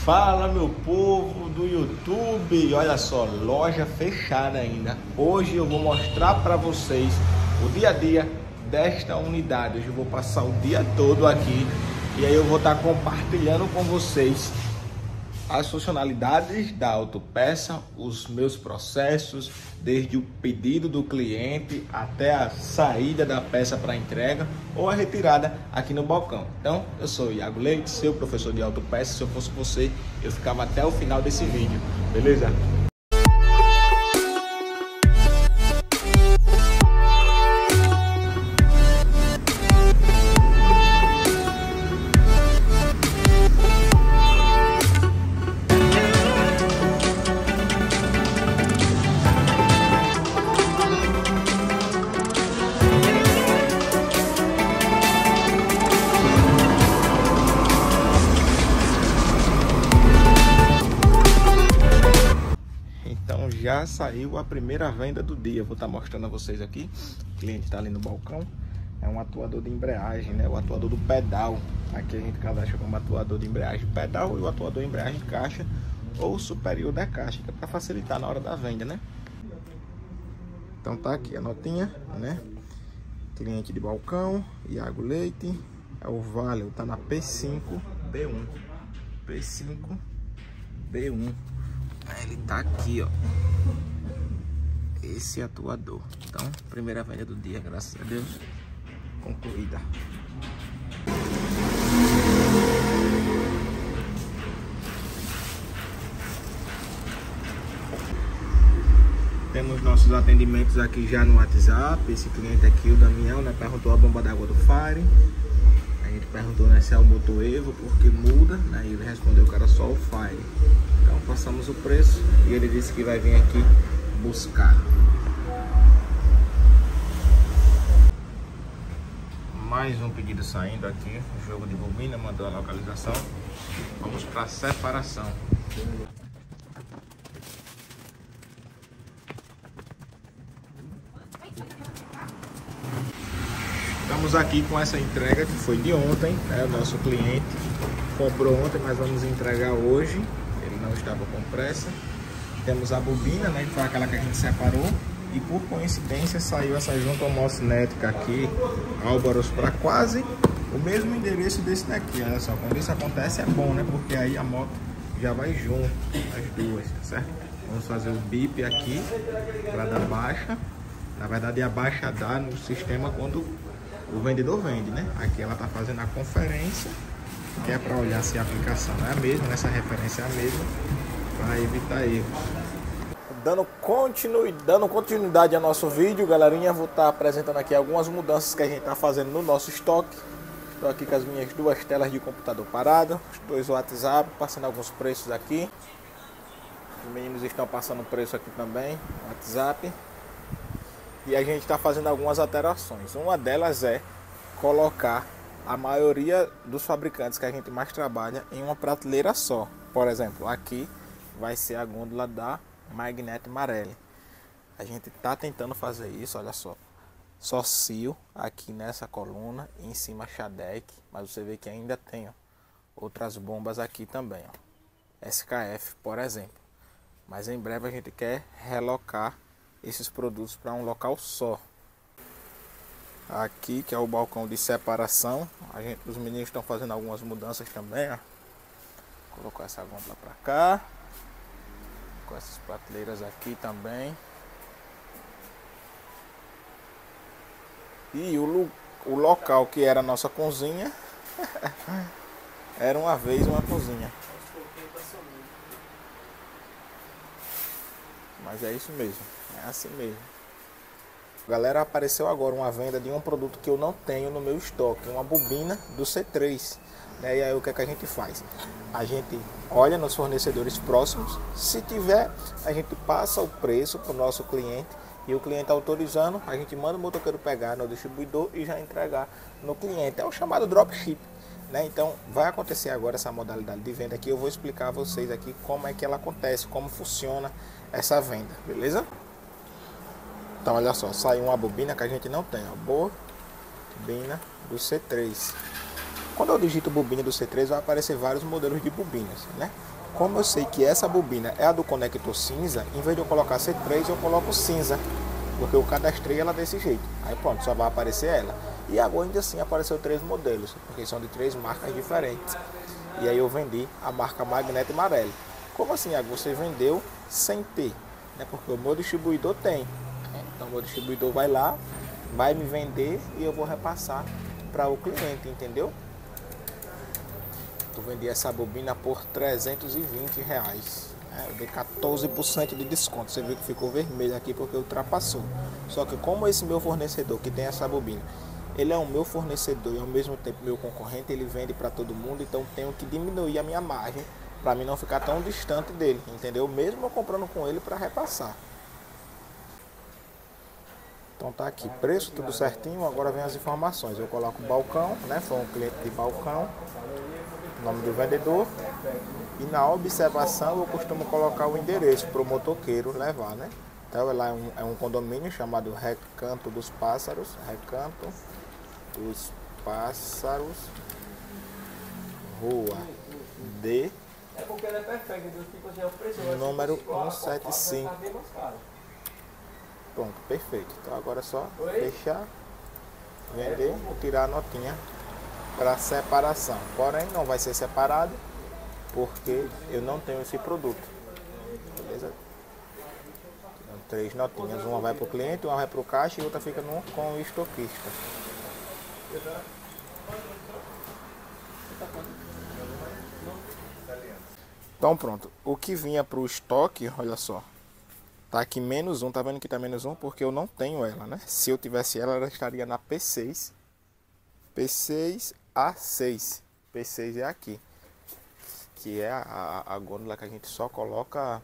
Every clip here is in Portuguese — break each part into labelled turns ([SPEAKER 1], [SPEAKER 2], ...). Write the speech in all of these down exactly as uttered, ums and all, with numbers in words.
[SPEAKER 1] Fala, meu povo do YouTube, olha só, loja fechada ainda. Hoje eu vou mostrar para vocês o dia a dia desta unidade. Hoje eu vou passar o dia todo aqui e aí eu vou estar compartilhando com vocês as funcionalidades da autopeça, os meus processos, desde o pedido do cliente até a saída da peça para entrega ou a retirada aqui no balcão. Então, eu sou o Iago Leite, seu professor de autopeça. Se eu fosse você, eu ficava até o final desse vídeo, beleza? Então já saiu a primeira venda do dia. Vou estar mostrando a vocês aqui. O cliente está ali no balcão. É um atuador de embreagem, né? O atuador do pedal. Aqui a gente cadastra como atuador de embreagem pedal e o atuador de embreagem caixa ou superior da caixa, que é para facilitar na hora da venda, né? Então tá aqui a notinha, né? Cliente de balcão, Iago Leite. É o Valeo, tá na P cinco B um. P cinco B um. Ele tá aqui, ó. Esse atuador. Então, primeira venda do dia, graças a Deus, concluída. Temos nossos atendimentos aqui já no WhatsApp. Esse cliente aqui, o Damião, né, perguntou a bomba d'água do Fire. A gente perguntou, né, se é o motor Evo, porque muda, né, e ele respondeu que era só o Fire. Então passamos o preço e ele disse que vai vir aqui buscar. Mais um pedido saindo aqui, o jogo de bobina, mandou a localização. Vamos para a separação. Estamos aqui com essa entrega que foi de ontem, né? O nosso cliente comprou ontem, mas vamos entregar hoje. Ele não estava com pressa. Temos a bobina, né, que foi aquela que a gente separou. E por coincidência saiu essa junta homocinética aqui, Álvaros, para quase o mesmo endereço desse daqui. Olha só, quando isso acontece é bom, né? Porque aí a moto já vai junto, as duas, tá certo? Vamos fazer o bip aqui para dar baixa. Na verdade a baixa dá no sistema quando o vendedor vende, né? Aqui ela tá fazendo a conferência, que é para olhar se a aplicação é a mesma, essa referência é a mesma, para evitar erros. Dando, continu... Dando continuidade ao nosso vídeo, galerinha, vou estar apresentando aqui algumas mudanças que a gente está fazendo no nosso estoque. Estou aqui com as minhas duas telas de computador parado, os dois WhatsApp, passando alguns preços aqui. Os meninos estão passando preço aqui também, WhatsApp. E a gente está fazendo algumas alterações. Uma delas é colocar a maioria dos fabricantes que a gente mais trabalha em uma prateleira só. Por exemplo, aqui vai ser a gôndola da Magnete Marelli. A gente está tentando fazer isso, olha só. Só Sil aqui nessa coluna, e em cima Shadec, mas você vê que ainda tem, ó, outras bombas aqui também, ó. S K F, por exemplo. Mas em breve a gente quer relocar esses produtos para um local só. Aqui que é o balcão de separação, a gente, os meninos estão fazendo algumas mudanças também, ó. Colocou essa gôndola para cá, com essas prateleiras aqui também. E o, o local que era a nossa cozinha era uma vez uma cozinha. Mas é isso mesmo, é assim mesmo. Galera, apareceu agora uma venda de um produto que eu não tenho no meu estoque, uma bobina do C três, né? E aí o que é que a gente faz? A gente olha nos fornecedores próximos, se tiver, a gente passa o preço para o nosso cliente e o cliente autorizando, a gente manda o motoqueiro pegar no distribuidor e já entregar no cliente. É o chamado dropship, né? Então vai acontecer agora essa modalidade de venda aqui. Eu vou explicar a vocês aqui como é que ela acontece, como funciona essa venda, beleza? Então olha só, saiu uma bobina que a gente não tem, ó, bobina do C três. Quando eu digito bobina do C três, vai aparecer vários modelos de bobinas, né? Como eu sei que essa bobina é a do conector cinza, em vez de eu colocar C três, eu coloco cinza, porque eu cadastrei ela desse jeito. Aí pronto, só vai aparecer ela. E agora ainda assim apareceu três modelos, porque são de três marcas diferentes. E aí eu vendi a marca Magneto Marelli. Como assim, Iago? Você vendeu sem ter, né? Porque o meu distribuidor tem. Então o meu distribuidor vai lá, vai me vender e eu vou repassar para o cliente, entendeu? Eu vendi essa bobina por trezentos e vinte reais. É, eu dei quatorze por cento de desconto. Você viu que ficou vermelho aqui porque ultrapassou. Só que como esse meu fornecedor que tem essa bobina, ele é o meu fornecedor e ao mesmo tempo meu concorrente, ele vende para todo mundo, então tenho que diminuir a minha margem para mim não ficar tão distante dele, entendeu? Mesmo eu comprando com ele para repassar. Então tá aqui, preço tudo certinho, agora vem as informações. Eu coloco o balcão, né? Foi um cliente de balcão, nome do vendedor, e na observação eu costumo colocar o endereço para o motoqueiro levar, né? Então lá é um, é um condomínio chamado Recanto dos Pássaros, Recanto dos Pássaros, Rua D, número cento e setenta e cinco. Pronto, perfeito. Então agora é só fechar, vender e tirar a notinha para separação. Porém não vai ser separado porque eu não tenho esse produto. Beleza? Então, três notinhas, uma vai para o cliente, uma vai para o caixa e outra fica no, com o estoquista. Então pronto, o que vinha para o estoque, olha só, tá aqui menos um, tá vendo que tá menos um porque eu não tenho ela, né? Se eu tivesse ela, ela estaria na P seis, P seis A seis, P seis é aqui, que é a, a, a gôndola que a gente só coloca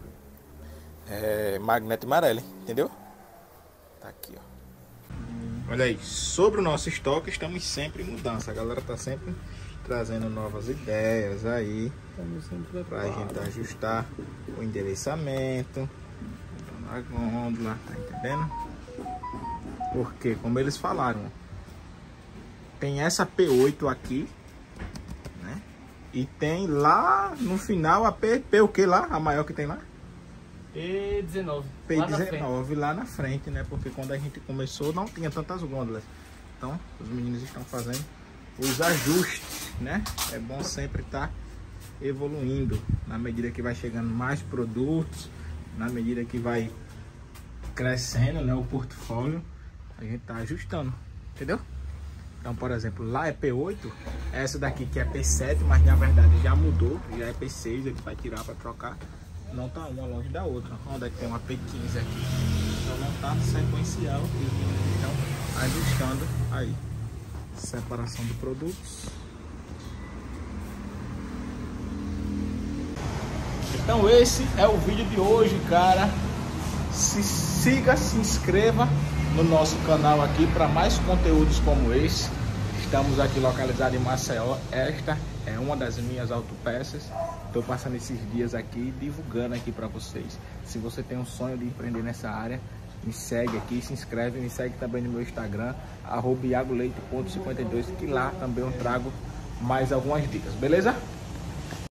[SPEAKER 1] é, Magneto Marelli, entendeu? Tá aqui, ó. Olha aí, sobre o nosso estoque estamos sempre em mudança, a galera tá sempre trazendo novas ideias aí para a gente ajustar o endereçamento na gôndola, tá entendendo? Porque como eles falaram, tem essa P oito aqui, né? E tem lá no final a P, P o que lá? A maior que tem lá?
[SPEAKER 2] P dezenove.
[SPEAKER 1] P dezenove lá na frente, né? Porque quando a gente começou não tinha tantas gôndolas. Então os meninos estão fazendo os ajustes, né? É bom sempre estar evoluindo na medida que vai chegando mais produtos, na medida que vai crescendo, né, o portfólio, a gente tá ajustando, entendeu? Então, por exemplo, lá é P oito, essa daqui que é P sete, mas na verdade já mudou, já é P seis, ele vai tirar para trocar. Não tá uma longe da outra. Onde é que tem uma P quinze aqui? Então não tá sequencial, os meninos estão ajustando aí. Separação de produtos. Então esse é o vídeo de hoje, cara. Se siga, se inscreva no nosso canal aqui para mais conteúdos como esse. Estamos aqui localizados em Maceió. Esta é uma das minhas autopeças. Estou passando esses dias aqui divulgando aqui para vocês. Se você tem um sonho de empreender nessa área, me segue aqui, se inscreve, me segue também no meu Instagram, arroba iago leite ponto cinquenta e dois, que lá também eu trago mais algumas dicas, beleza?